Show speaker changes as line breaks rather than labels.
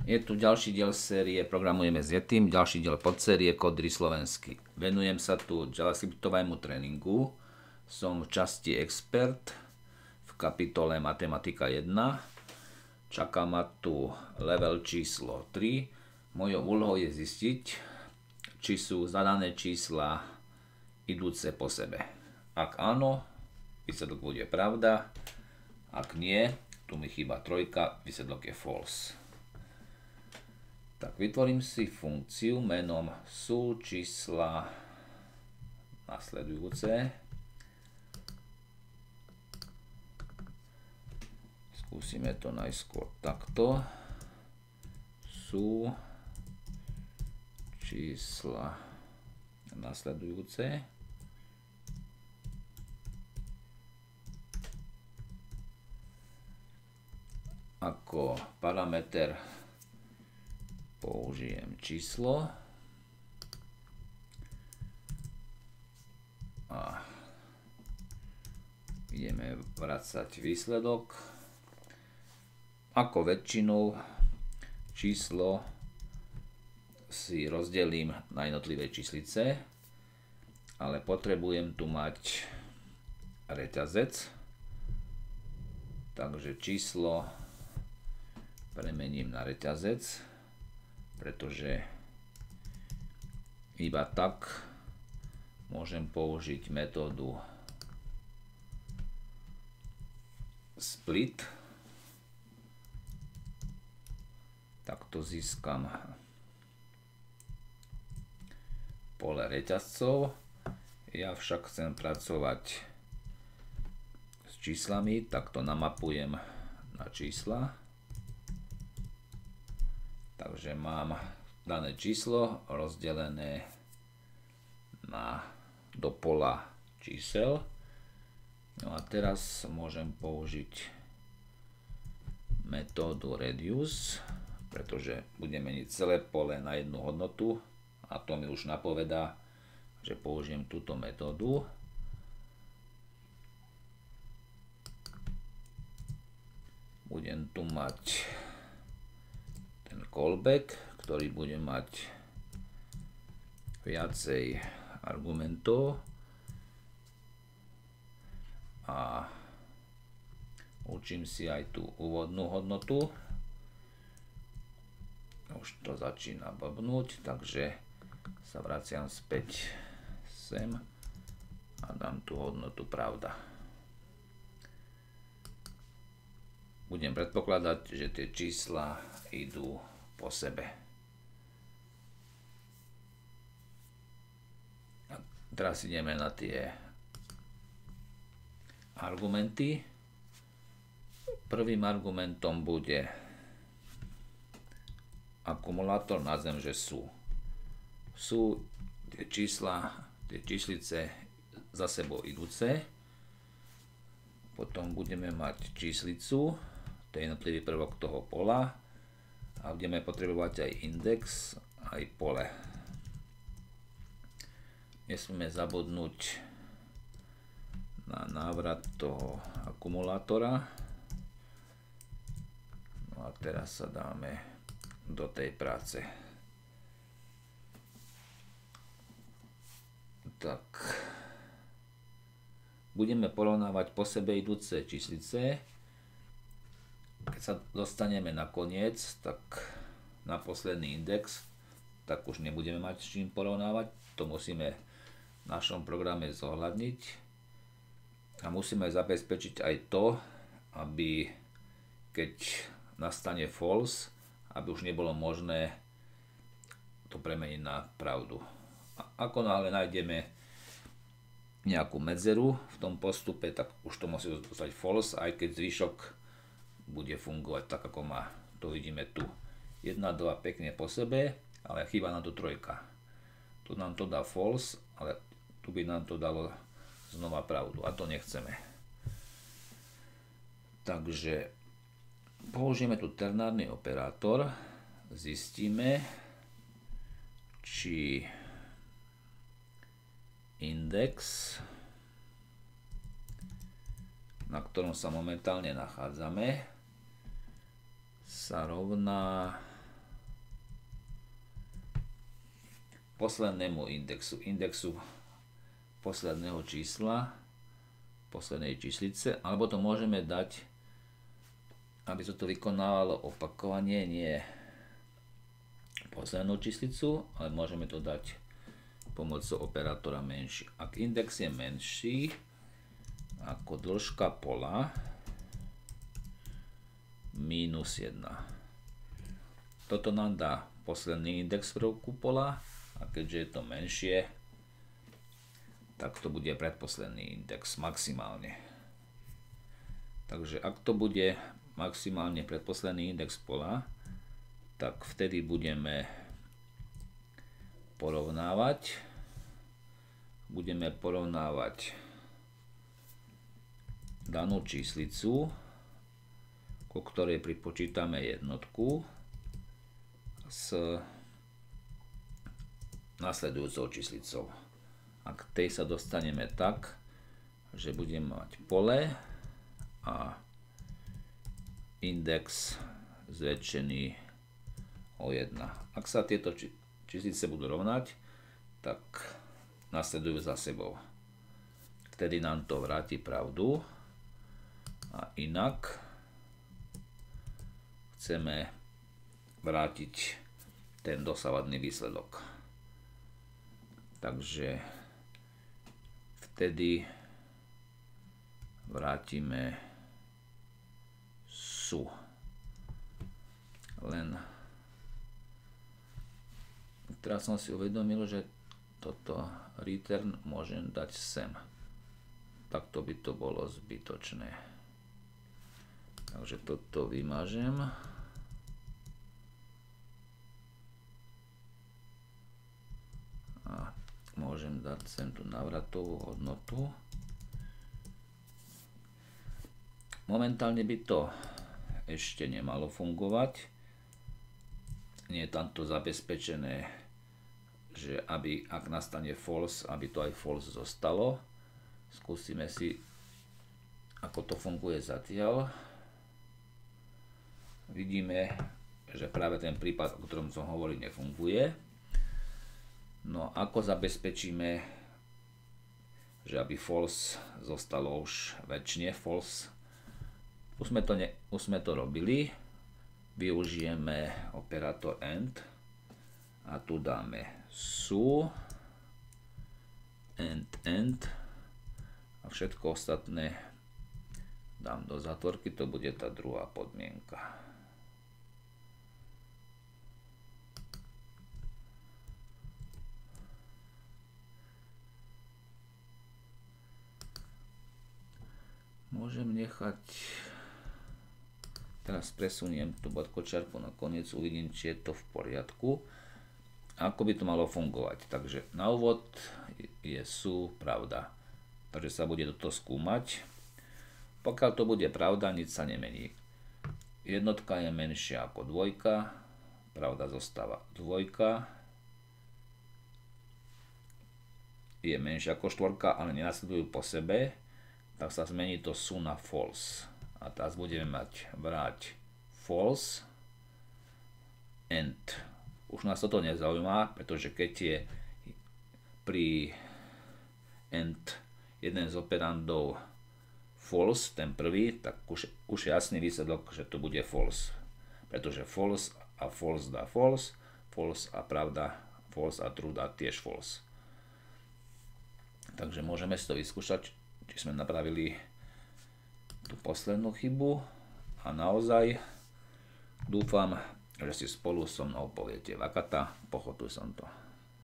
Je tu ďalší diel série Programujeme s Yetim, ďalší diel podsérie Kódy slovensky. Venujem sa tu javascriptovému tréningu. Som v časti expert v kapitole Matematika 1. Čaká ma tu level číslo 3. Mojou úlohou je zistiť, či sú zadané čísla idúce po sebe. Ak áno, výsledok bude pravda. Ak nie, tu mi chýba trojka, výsledok je false. Tak vytvorím si funkciu menom sú čísla nasledujúce. Skúsime to najskôr takto. Sú čísla nasledujúce. Ako parameter použijem číslo a ideme vracať výsledok. Ako väčšinou číslo si rozdelím na jednotlivé číslice, ale potrebujem tu mať reťazec, takže číslo premením na reťazec, pretože iba tak môžem použiť metódu split. Takto získam pole reťazcov. Ja však chcem pracovať s číslami, takto namapujem na čísla. Takže mám dané číslo rozdelené do pola čísel. No a teraz môžem použiť metódu reduce, pretože budem meniť celé pole na jednu hodnotu a to mi už napovedá, že použijem túto metódu. Budem tu mať callback, ktorý bude mať viacej argumentov a určím si aj tú úvodnú hodnotu. Už to začína blbnúť, takže sa vraciam späť sem a dám tú hodnotu pravda. Budem predpokladať, že tie čísla idú po sebe. A teraz ideme na tie argumenty. Prvým argumentom bude akumulátor, nazvem, že sú. Sú tie čísla, tie číslice za sebou idúce. Potom budeme mať číslicu, to je jednotlivý prvok toho pola. A budeme potrebovať aj index, aj pole. Nesmieme zabudnúť na návrat toho akumulátora. No a teraz sa dáme do tej práce. Tak. Budeme porovnávať po sebe idúce číslice. Keď sa dostaneme na koniec, tak na posledný index, tak už nebudeme mať s čím porovnávať. To musíme v našom programe zohľadniť. A musíme zabezpečiť aj to, aby keď nastane false, aby už nebolo možné to premeniť na pravdu. A ako náhle nájdeme nejakú medzeru v tom postupe, tak už to musí zostať false, aj keď zvyšok bude fungovať tak, ako má. To vidíme tu. 1, 2 pekne po sebe, ale chýba nám tu trojka. Tu nám to dá false, ale tu by nám to dalo znova pravdu a to nechceme. Takže použijeme tu ternárny operátor, zistíme, či index, na ktorom sa momentálne nachádzame, sa rovná poslednému indexu posledného čísla, poslednej číslice, alebo to môžeme dať, aby sa to vykonávalo opakovanie, nie poslednú číslicu, ale môžeme to dať pomocou operátora menší. Ak index je menší ako dĺžka pola minus 1. Toto nám dá posledný index prvku pola a keďže je to menšie, tak to bude predposledný index maximálne. Takže ak to bude maximálne predposledný index pola, tak vtedy budeme porovnávať. Danú číslicu, ku ktorej pripočítame jednotku, s nasledujúcou číslicou. A k tej sa dostaneme tak, že budeme mať pole a index zväčšený o 1. Ak sa tieto číslice budú rovnať, tak nasledujú za sebou. Vtedy nám to vráti pravdu a inak chceme vrátiť ten dosávadný výsledok. Takže vtedy vrátime sú. Len teraz som si uvedomil, že toto return môžem dať sem. Takto by to bolo zbytočné. Takže toto vymažem. A môžem dať sem tú návratovú hodnotu. Momentálne by to ešte nemalo fungovať. Nie je tam to zabezpečené, že ak nastane false, aby to aj false zostalo. Skúsime si, ako to funguje zatiaľ. Vidíme, že práve ten prípad, o ktorom som hovoril, nefunguje. No ako zabezpečíme, že aby false zostalo už väčšine false? Už sme to robili. Využijeme operátor AND a tu dáme sú AND a všetko ostatné dám do zátvorky, to bude tá druhá podmienka. Môžem nechať, teraz presuniem tú bodkočiarku na koniec, uvidím, či je to v poriadku. Ako by to malo fungovať. Takže na úvod je sú pravda. Takže sa bude toto skúmať. Pokiaľ to bude pravda, nič sa nemení. Jednotka je menšia ako dvojka, pravda zostáva dvojka. Je menšia ako štvorka, ale nenasledujú po sebe, tak sa zmení to sú na false. A teraz budeme mať vrať false and. Už nás toto nezaujíma, pretože keď je pri and jeden z operandov false, ten prvý, tak už je jasný výsledok, že to bude false. Pretože false a false dá false, false a pravda, false a true dá tiež false. Takže môžeme si to vyskúšať, či sme napravili tú poslednú chybu a naozaj dúfam, že si spolu so mnou poviete vakata, pochopil som to.